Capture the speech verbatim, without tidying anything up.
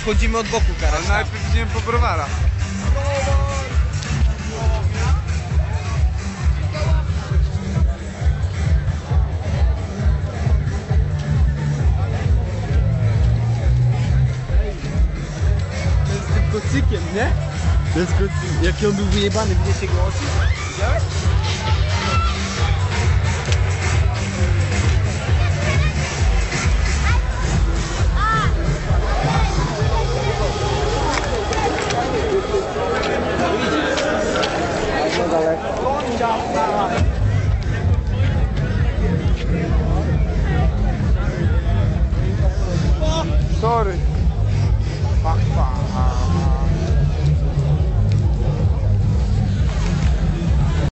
wchodzimy od boku, Karol. Ale najpierw idziemy po browara. To jest tym kocykiem, nie? To jest kocyk. Jaki on był wyjebany, widzisz jego oczy? Widziałeś? Sorry. Pa, pa.